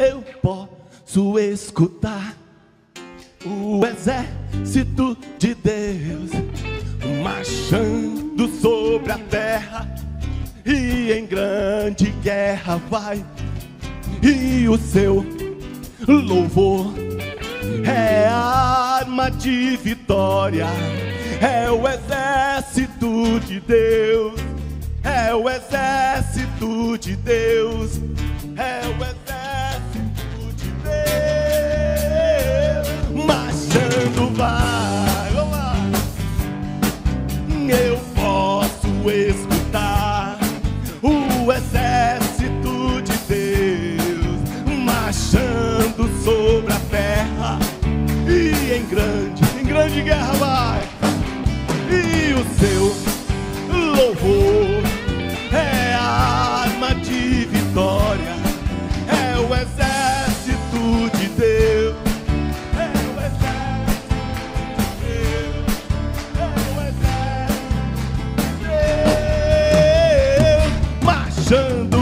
eu posso escutar o exército de Deus marchando sobre a terra, e em grande guerra vai, e o seu louvor é a arma de vitória. É o exército de Deus, é o exército de Deus, é o exército de Deus marchando vai. Vamos lá. Eu posso escutar o exército de Deus marchando sobre a terra, e em grande guerra vai, e o seu louvor é a arma de vitória. É o exército de Deus, é o exército de Deus, é o exército de Deus marchando